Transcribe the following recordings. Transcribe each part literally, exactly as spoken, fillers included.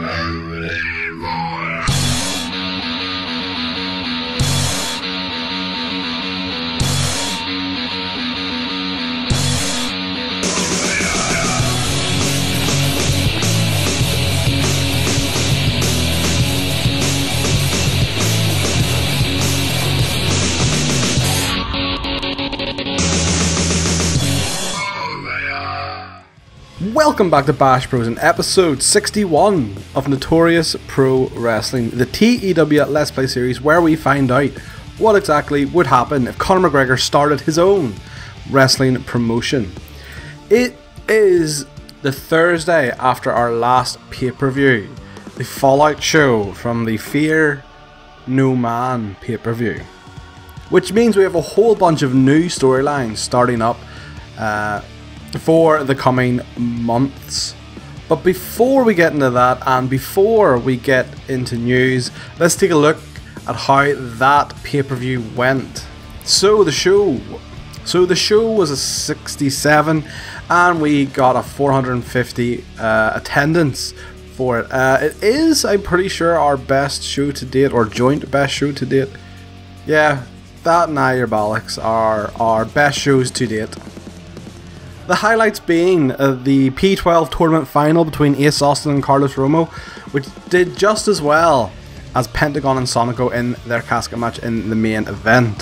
Welcome back to Bash Bros in episode sixty-one of Notorious Pro Wrestling, the T E W Let's Play series where we find out what exactly would happen if Conor McGregor started his own wrestling promotion. It is the Thursday after our last pay-per-view, the Fallout show from the Fear No Man pay-per-view, which means we have a whole bunch of new storylines starting up uh, for the coming months. But before we get into that, and before we get into news, let's take a look at how that pay-per-view went. So the show so the show was a sixty-seven and we got a four hundred fifty uh, attendance for it. Uh, it is, I'm pretty sure, our best show to date, or joint best show to date. Yeah, that and I, your bollocks, are our best shows to date. The highlights being uh, the P twelve tournament final between Ace Austin and Carlos Romo, which did just as well as Pentagon and Sonico in their casket match in the main event.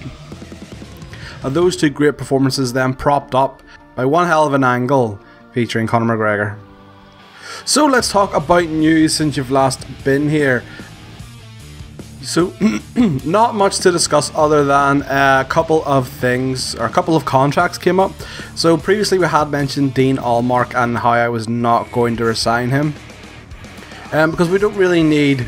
Uh, those two great performances then propped up by one hell of an angle featuring Conor McGregor. So let's talk about news since you've last been here. So, not much to discuss other than a couple of things, or a couple of contracts came up. So previously we had mentioned Dean Allmark and how I was not going to resign him. Um, because we don't really need,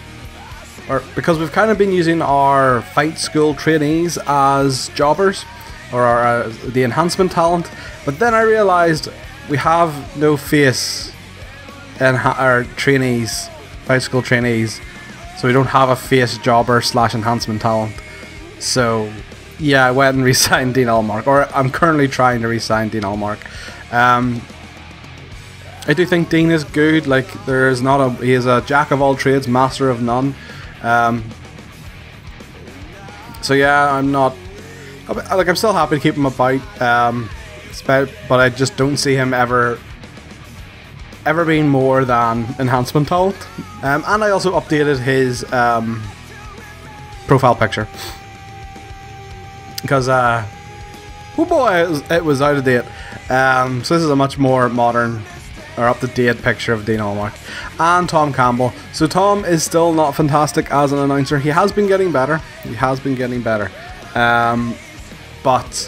or because we've kind of been using our fight school trainees as jobbers, or our, uh, the enhancement talent. But then I realised we have no face in our trainees, fight school trainees. So we don't have a face jobber slash enhancement talent. So yeah, I went and re-signed Dean Allmark, or I'm currently trying to re-sign Dean Allmark. Um, I do think Dean is good. Like, there is not a he is a jack of all trades, master of none. Um, so yeah, I'm not like I'm still happy to keep him about. Um, but I just don't see him ever. ever been more than enhancement talent. Um, and I also updated his um, profile picture. Because, uh, oh boy, it was, it was out of date. Um, so this is a much more modern, or up-to-date picture of Dean Allmark. And Tom Campbell. So Tom is still not fantastic as an announcer. He has been getting better. He has been getting better. Um, but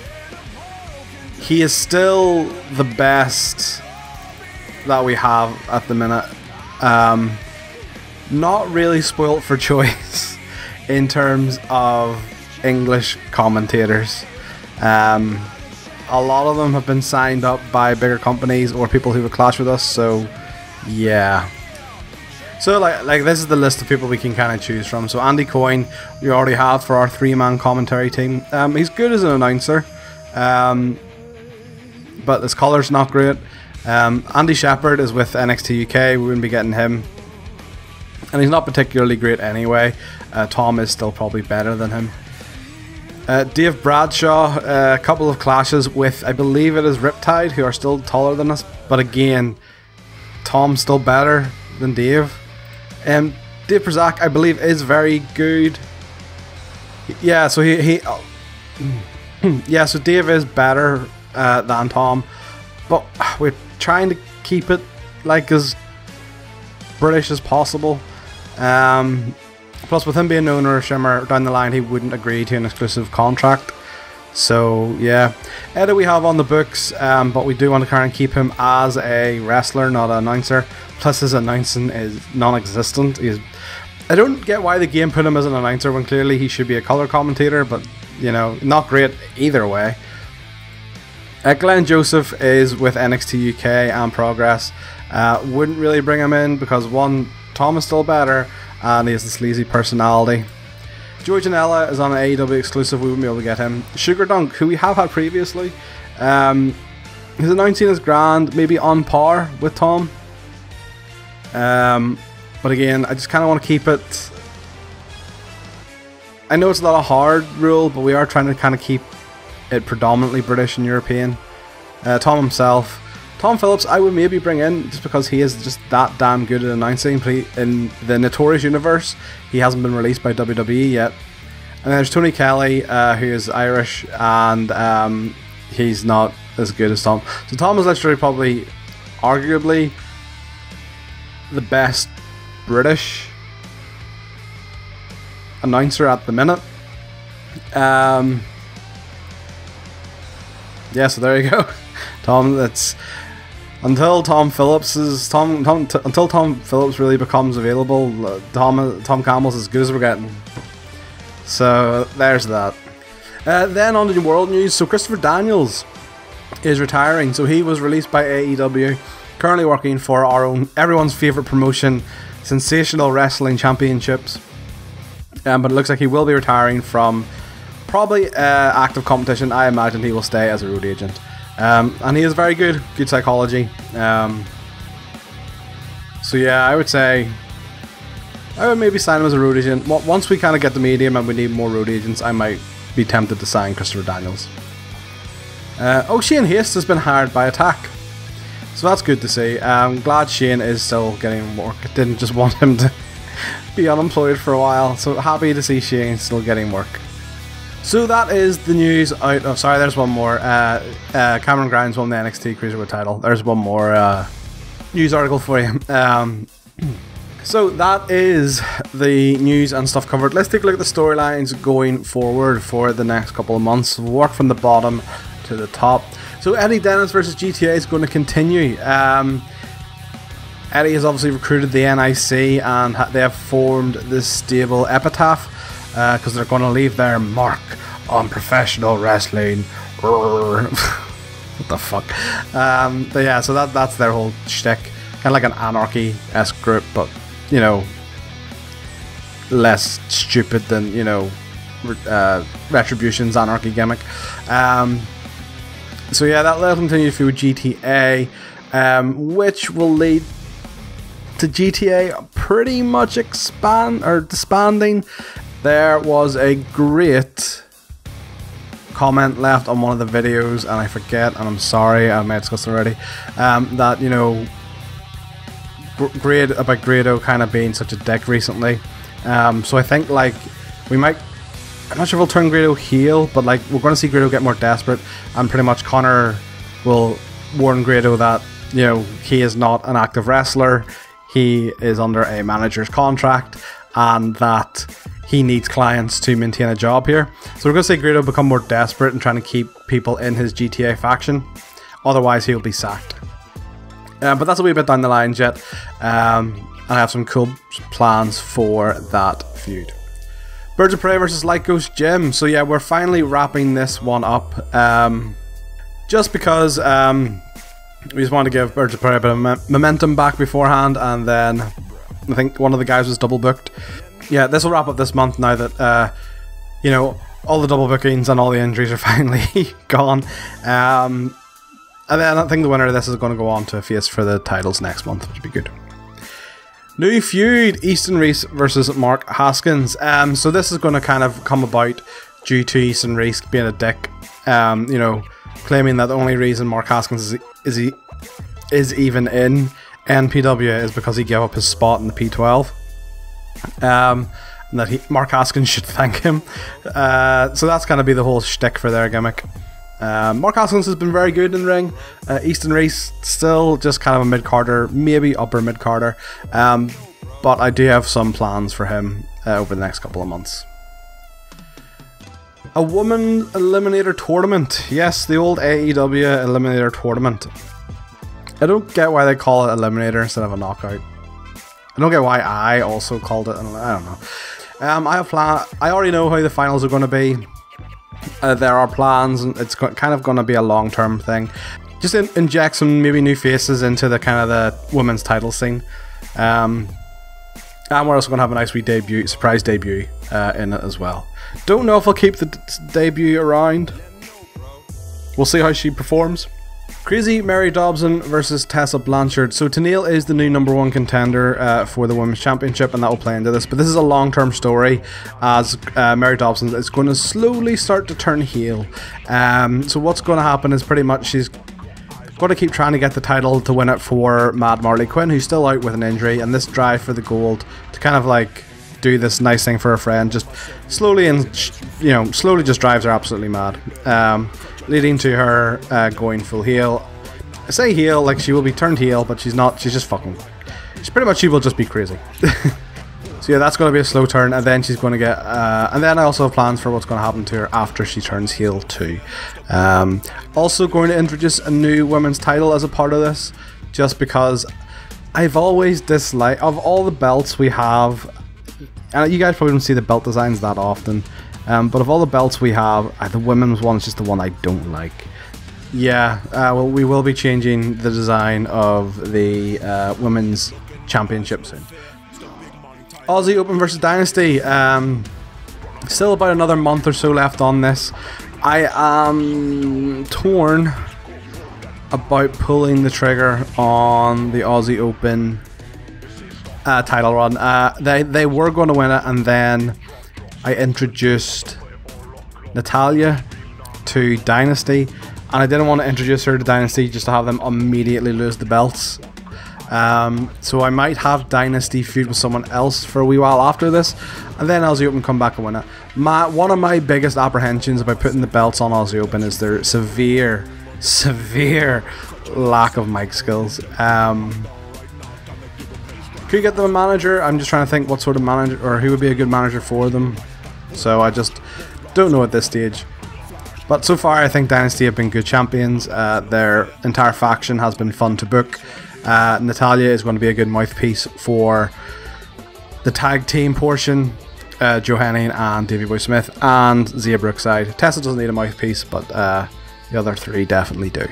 he is still the best that we have at the minute. Um, not really spoilt for choice in terms of English commentators. Um, a lot of them have been signed up by bigger companies or people who have clashed with us, so yeah. So like, like this is the list of people we can kind of choose from. So Andy Coyne we already have for our three-man commentary team. Um, he's good as an announcer, um, but his color's not great. Um, Andy Shepherd is with N X T U K, we wouldn't be getting him. And he's not particularly great anyway. Uh, Tom is still probably better than him. Uh, Dave Bradshaw, uh, a couple of clashes with, I believe it is Riptide, who are still taller than us. But again, Tom's still better than Dave. Um, Dave Brazak, I believe, is very good. Yeah, so he... he oh, yeah, so Dave is better uh, than Tom. But we're trying to keep it like as British as possible. Um, plus, with him being the owner of Shimmer, down the line he wouldn't agree to an exclusive contract. So yeah, Eddie we have on the books, um, but we do want to kind of keep him as a wrestler, not an announcer. Plus, his announcing is non-existent. He's, I don't get why the game put him as an announcer when clearly he should be a color commentator. But you know, not great either way. Uh, Glenn Joseph is with N X T U K and Progress. Uh, wouldn't really bring him in because one, Tom is still better and he has the sleazy personality. Joey Janela is on an A E W exclusive, we wouldn't be able to get him. Sugar Dunk, who we have had previously, um, his announcing is grand, maybe on par with Tom. Um, but again, I just kind of want to keep it. I know it's not a hard rule, but we are trying to kind of keep it predominantly British and European. Uh, Tom himself, Tom Phillips, I would maybe bring in just because he is just that damn good at announcing. But he, in the Notorious universe, he hasn't been released by W W E yet. And then there's Tony Kelly, uh, who is Irish, and um, he's not as good as Tom. So Tom is literally probably, arguably, the best British announcer at the minute. Um, yeah, so there you go. Tom, that's until Tom Phillips is Tom. Tom t until Tom Phillips really becomes available. Uh, Tom Tom Campbell's as good as we're getting. So there's that. Uh, then on to the world news. So Christopher Daniels is retiring. So he was released by A E W, currently working for our own, everyone's favorite promotion, Sensational Wrestling Championships. Um, but it looks like he will be retiring from probably uh, active competition. I imagine he will stay as a road agent. Um, and he is very good, good psychology. Um, so yeah, I would say I would maybe sign him as a road agent. Once we kind of get the medium and we need more road agents, I might be tempted to sign Christopher Daniels. Uh, oh, Shane Haste has been hired by Attack. So that's good to see. I'm glad Shane is still getting work. I didn't just want him to be unemployed for a while. So happy to see Shane still getting work. So that is the news out of... Sorry, there's one more. Uh, uh, Cameron Grimes won the N X T Cruiserweight title. There's one more uh, news article for you. Um... So that is the news and stuff covered. Let's take a look at the storylines going forward for the next couple of months. We'll work from the bottom to the top. So Eddie Dennis versus G T A is going to continue. Um, Eddie has obviously recruited the N I C and they have formed this stable Epitaph because uh, they're going to leave their mark on professional wrestling. What the fuck? Um, but yeah, so that that's their whole shtick. Kind of like an anarchy-esque group, but you know, less stupid than, you know, uh, Retribution's anarchy gimmick. Um, so yeah, that will continue through G T A, um, which will lead to G T A pretty much expand or disbanding. There was a great comment left on one of the videos, and I forget, and I'm sorry, I may have discussed it already, um, that, you know, Grado, about Grado kind of being such a dick recently. Um, so I think, like, we might... I'm not sure if we'll turn Grado heel, but, like, we're going to see Grado get more desperate, and pretty much Connor will warn Grado that, you know, he is not an active wrestler, he is under a manager's contract, and that he needs clients to maintain a job here. So we're going to see Grado become more desperate and trying to keep people in his G T A faction. Otherwise, he'll be sacked. Uh, but that's a wee bit down the line yet. Um, and I have some cool plans for that feud. Birds of Prey versus Light Ghost Gym. So yeah, we're finally wrapping this one up. Um, just because um, we just wanted to give Birds of Prey a bit of momentum back beforehand. And then I think one of the guys was double booked. Yeah, this will wrap up this month now that, uh, you know, all the double bookings and all the injuries are finally gone. Um... And then I think the winner of this is going to go on to face for the titles next month, which would be good. New feud, Easton Reese versus Mark Haskins. Um, so this is going to kind of come about due to Easton Reese being a dick. Um, you know, claiming that the only reason Mark Haskins is is he is even in N P W is because he gave up his spot in the P twelve. Um, and that he, Mark Haskins should thank him. Uh, so that's going to be the whole shtick for their gimmick. Um, Mark Haskins has been very good in the ring. Uh, Easton Reese still just kind of a mid-carder, maybe upper mid-carder. Um, but I do have some plans for him uh, over the next couple of months. A woman eliminator tournament. Yes, the old A E W eliminator tournament. I don't get why they call it eliminator instead of a knockout. I don't get why I also called it. I don't know. Um, I have plan. I already know how the finals are going to be. Uh, there are plans, and it's kind of going to be a long-term thing. Just in inject some maybe new faces into the kind of the women's title scene. Um, and we're also going to have a nice wee debut, surprise debut uh, in it as well. Don't know if I'll keep the d debut around. We'll see how she performs. Crazy Mary Dobson versus Tessa Blanchard. So Tenille is the new number one contender uh, for the Women's Championship, and that will play into this. But this is a long-term story, as uh, Mary Dobson is going to slowly start to turn heel. Um, so what's going to happen is pretty much she's going to keep trying to get the title to win it for Mad Marley Quinn, who's still out with an injury, and this drive for the gold to kind of like do this nice thing for her friend, just slowly and you know slowly just drives her absolutely mad. Um, leading to her uh, going full heel. I say heel like she will be turned heel, but she's not. She's just fucking. She's pretty much she will just be crazy. So yeah, that's going to be a slow turn, and then she's going to get. Uh, and then I also have plans for what's going to happen to her after she turns heel too. Um, also going to introduce a new women's title as a part of this, just because I've always disliked of all the belts we have. And you guys probably don't see the belt designs that often. Um, but of all the belts we have, uh, the women's one is just the one I don't like. Yeah, uh, well, we will be changing the design of the uh, women's championship soon. Aussie Open versus Dynasty. Um, still about another month or so left on this. I am torn about pulling the trigger on the Aussie Open uh, title run. Uh, they they were going to win it, and then I introduced Natalya to Dynasty, and I didn't want to introduce her to Dynasty just to have them immediately lose the belts. Um, so I might have Dynasty feud with someone else for a wee while after this, and then Aussie Open come back and win it. My, one of my biggest apprehensions about putting the belts on Aussie Open is their severe, severe lack of mic skills. Um, could you get them a manager? I'm just trying to think what sort of manager, or who would be a good manager for them. So I just don't know at this stage. But so far I think Dynasty have been good champions. Uh, their entire faction has been fun to book. Uh, Natalya is going to be a good mouthpiece for the tag team portion. Uh, Joe Henning and Davey Boy Smith and Zia Brookside. Tessa doesn't need a mouthpiece, but uh, the other three definitely do.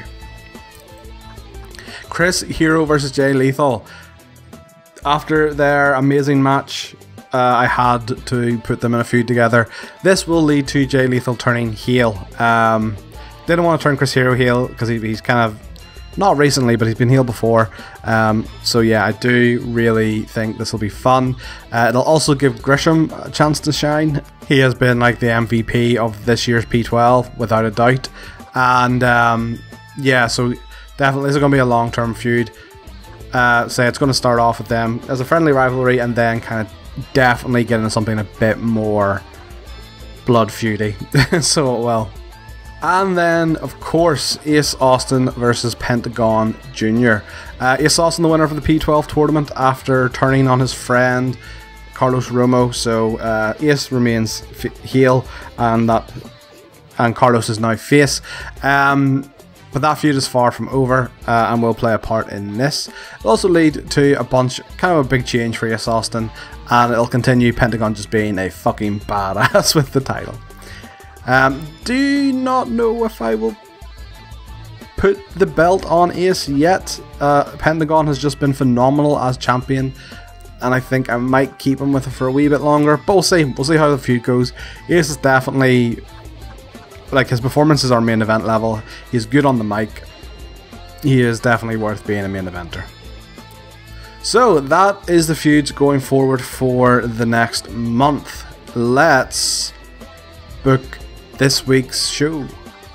Chris Hero versus Jay Lethal. After their amazing match, uh, I had to put them in a feud together. This will lead to Jay Lethal turning heel. Um, didn't want to turn Chris Hero heel because he, he's kind of, not recently, but he's been heel before. Um, so yeah, I do really think this will be fun. Uh, it'll also give Grisham a chance to shine. He has been like the M V P of this year's P twelve, without a doubt. And um, yeah, so definitely this is going to be a long-term feud. Uh, say it's going to start off with them as a friendly rivalry, and then kind of definitely get into something a bit more blood feudy. So it will. And then, of course, Ace Austin versus Pentagon Junior Uh, Ace Austin, the winner of the P twelve tournament, after turning on his friend Carlos Romo. So uh, Ace remains heel, and that and Carlos is now face. Um, but that feud is far from over, uh, and will play a part in this. It'll also lead to a bunch, kind of a big change for Ace Austin, and it'll continue Pentagon just being a fucking badass with the title. Um, do not know if I will put the belt on Ace yet. Uh, Pentagon has just been phenomenal as champion, and I think I might keep him with it for a wee bit longer. But we'll see. We'll see how the feud goes. Ace is definitely, like, his performances are main event level. He's good on the mic. He is definitely worth being a main eventer. So that is the feuds going forward for the next month. Let's book this week's show.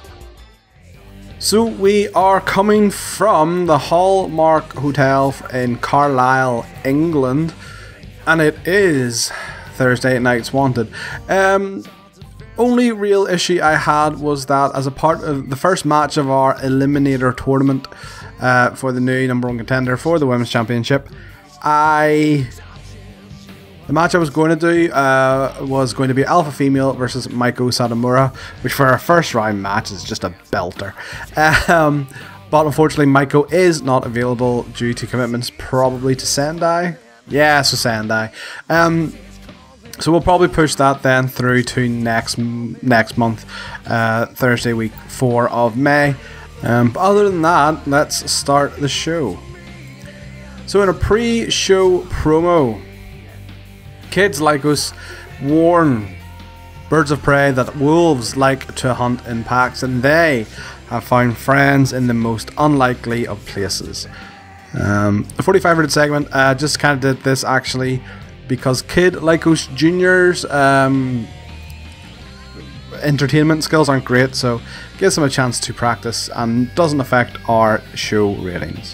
So we are coming from the Hallmark Hotel in Carlisle, England, and it is Thursday Night's Wanted. Um, only real issue I had was that as a part of the first match of our Eliminator tournament uh, for the new number one contender for the Women's Championship, I... The match I was going to do uh, was going to be Alpha Female versus Maiko Satomura, which for a first round match is just a belter. Um, but unfortunately Maiko is not available due to commitments, probably to Sendai. Yeah, so Sendai. Um, so we'll probably push that then through to next next month, uh, Thursday week four of May. Um, but other than that, let's start the show. So in a pre-show promo, Kids Like Us warn Birds of prey that wolves like to hunt in packs, and they have found friends in the most unlikely of places. Um, the forty-five minute segment, uh, just kind of did this actually because Kid Lycos Junior's um, entertainment skills aren't great, so gives him a chance to practice and doesn't affect our show ratings.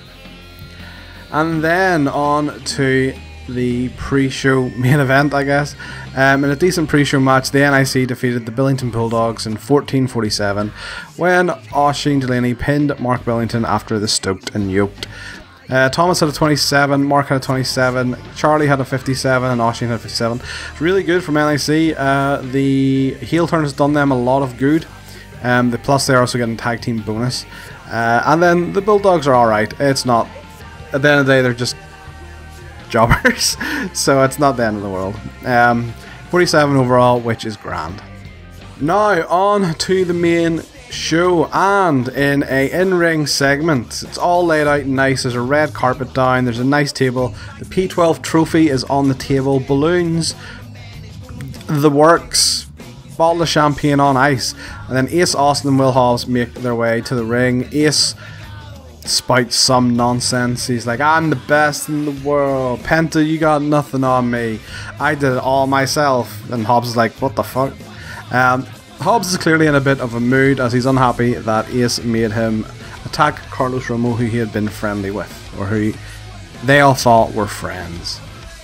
And then on to the pre-show main event, I guess. Um, in a decent pre-show match, the N I C defeated the Billington Bulldogs in fourteen forty-seven when Oisin Delaney pinned Mark Billington after the Stoked and Yoked. Uh, Thomas had a twenty-seven, Mark had a twenty-seven, Charlie had a fifty-seven, and Oisin had a fifty-seven. It's really good from N I C. Uh, the heel turn has done them a lot of good. Um, the plus they're also getting tag team bonus. Uh, and then the Bulldogs are alright. It's not, at the end of the day, they're just jobbers, so it's not the end of the world. Um, forty-seven overall, which is grand. Now on to the main show, and in a in-ring segment, it's all laid out nice. There's a red carpet down, there's a nice table, the P twelve trophy is on the table, balloons, the works, bottle of champagne on ice, and then Ace Austin and Will Hobbs make their way to the ring. Ace spouts some nonsense. He's like, I'm the best in the world, Penta, you got nothing on me, I did it all myself. And Hobbs is like, what the fuck? Um, Hobbs is clearly in a bit of a mood as he's unhappy that Ace made him attack Carlos Romo, who he had been friendly with, or who they all thought were friends.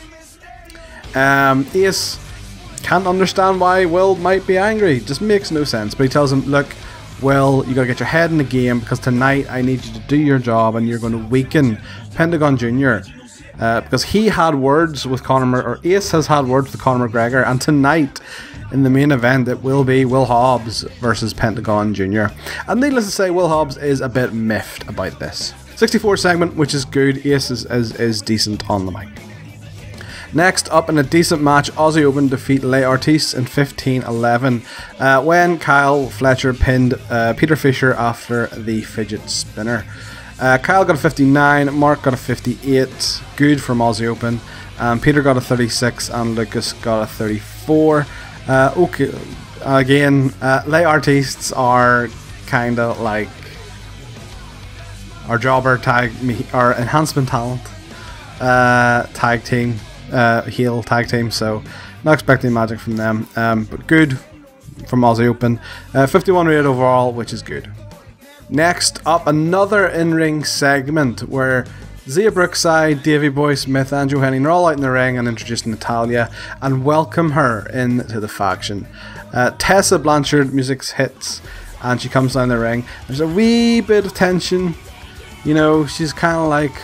Um, Ace can't understand why Will might be angry. It just makes no sense. But he tells him, look, Will, you gotta get your head in the game, because tonight I need you to do your job and you're going to weaken Pentagon Junior Uh, because he had words with Conor, or Ace has had words with Conor McGregor, and tonight in the main event it will be Will Hobbs versus Pentagon Junior And needless to say, Will Hobbs is a bit miffed about this. sixty-four segment, which is good. Ace is, is, is decent on the mic. Next up, in a decent match, Aussie Open defeat Les Artistes in fifteen eleven uh, when Kyle Fletcher pinned uh, Peter Fisher after the fidget spinner. Uh, Kyle got a fifty-nine, Mark got a fifty-eight, good from Aussie Open. Um, Peter got a thirty-six and Lucas got a thirty-four. Uh, okay, again, uh, Les Artistes are kind of like our jobber tag, our enhancement talent uh, tag team. Uh, heel tag team, so not expecting magic from them, um, but good from Aussie Open. uh, fifty-one rated overall, which is good. Next up, another in-ring segment where Zia Brookside, Davey Boy Smith and Joe Henning are all out in the ring and introduce Natalya and welcome her into the faction. uh, Tessa Blanchard music hits and she comes down the ring. There's a wee bit of tension, you know, she's kind of like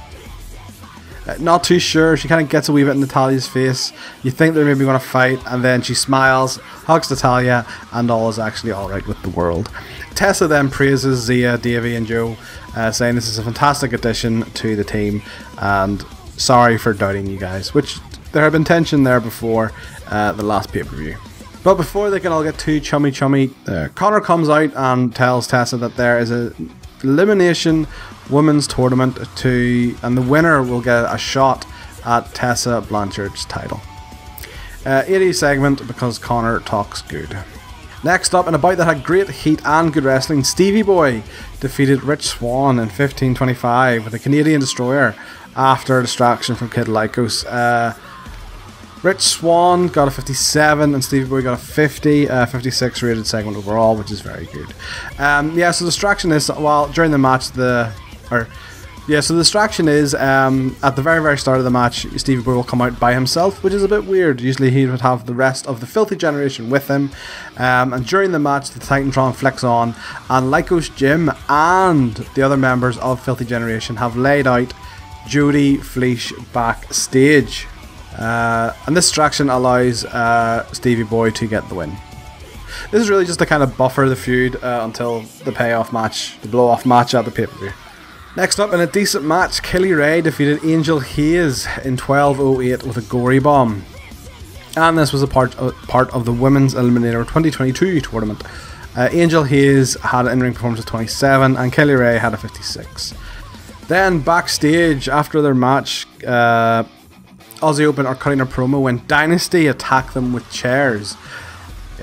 Uh, not too sure. She kind of gets a wee bit in Natalya's face. You think they're maybe going to fight, and then she smiles, hugs Natalya, and all is actually alright with the world. Tessa then praises Zia, Davey, and Joe, uh, saying this is a fantastic addition to the team, and sorry for doubting you guys, which there had been tension there before uh, the last pay-per-view. But before they can all get too chummy chummy, uh, Connor comes out and tells Tessa that there is a elimination women's tournament to, and the winner will get a shot at Tessa Blanchard's title. Uh, eighty segment because Connor talks good. Next up, in a bout that had great heat and good wrestling, Stevie Boy defeated Rich Swann in fifteen twenty-five with a Canadian Destroyer after a distraction from Kid Lycos. Uh, Rich Swann got a fifty-seven and Stevie Boy got a fifty, uh, fifty-six rated segment overall, which is very good. Um, yeah, so the distraction is, well, during the match, the, or, yeah, so the distraction is, um, at the very, very start of the match, Stevie Boy will come out by himself, which is a bit weird. Usually he would have the rest of the Filthy Generation with him, um, and during the match, the Titantron flicks on, and Lycos Jim and the other members of Filthy Generation have laid out Jody Fleisch backstage. Uh, and this distraction allows uh, Stevie Boy to get the win. This is really just to kind of buffer the feud uh, until the payoff match, the blow-off match at the pay-per-view. Next up, in a decent match, Kelly Ray defeated Angel Hayes in twelve oh eight with a gory bomb. And this was a part of, part of the Women's Eliminator twenty twenty-two tournament. Uh, Angel Hayes had an in-ring performance of twenty-seven and Kelly Ray had a fifty-six. Then backstage, after their match, uh, Aussie Open are cutting a promo when Dynasty attack them with chairs.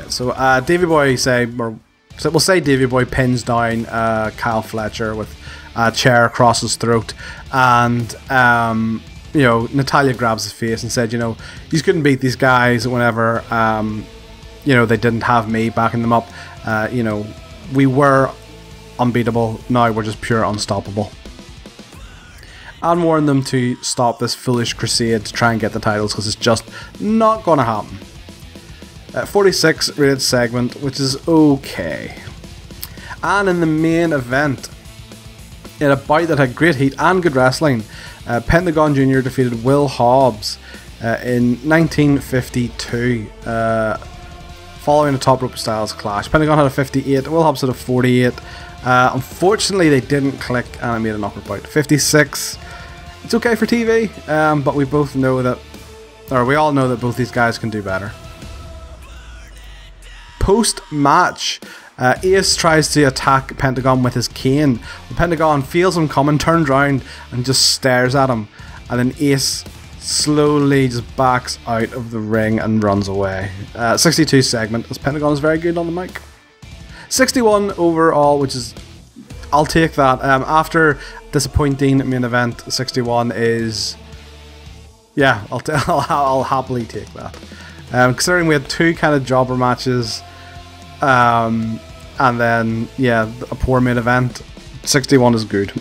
Yeah, so uh, Davey Boy say, or so we'll say Davey Boy pins down uh, Kyle Fletcher with a chair across his throat, and um, you know, Natalya grabs his face and said, you know, you couldn't beat these guys whenever um, you know, they didn't have me backing them up. Uh, you know, we were unbeatable. Now we're just pure unstoppable. And warned them to stop this foolish crusade to try and get the titles, because it's just not going to happen. Uh, forty-six rated segment, which is okay. And in the main event, in a bout that had great heat and good wrestling, uh, Pentagon Junior defeated Will Hobbs uh, in nineteen fifty-two. Uh, Following a top rope Styles clash. Pentagon had a fifty-eight, Will Hobbs had a forty-eight. Uh, unfortunately, they didn't click and it made an awkward bout. fifty-six. It's okay for T V, um, but we both know that, or we all know that both these guys can do better. Post-match, uh, Ace tries to attack Pentagon with his cane. The Pentagon feels him coming, turns around and just stares at him. And then Ace slowly just backs out of the ring and runs away. Uh, sixty-two segment, as Pentagon is very good on the mic. sixty-one overall, which is, I'll take that. Um, after disappointing main event, sixty-one is, yeah, I'll, t I'll, I'll happily take that. Um, considering we had two kind of jobber matches, um, and then, yeah, a poor main event, sixty-one is good.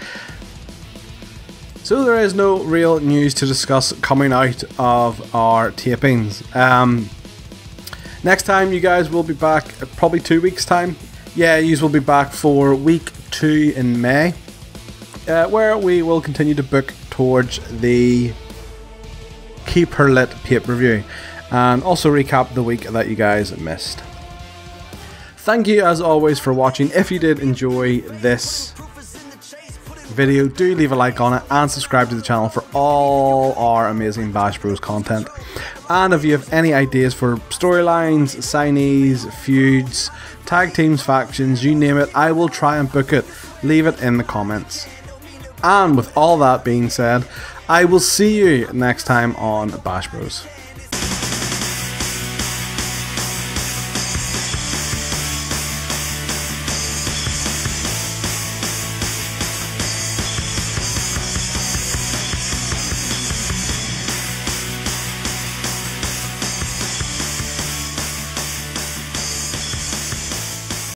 So there is no real news to discuss coming out of our tapings. Um, next time you guys will be back, probably two weeks time. Yeah, you will be back for week two in May, uh, where we will continue to book towards the Keep Her Lit pay-per-view, and also recap the week that you guys missed. Thank you as always for watching. If you did enjoy this video, do leave a like on it and subscribe to the channel for all our amazing Bash Bros content. And if you have any ideas for storylines, signees, feuds, tag teams, factions, you name it, I will try and book it. Leave it in the comments. And with all that being said, I will see you next time on Bash Bros.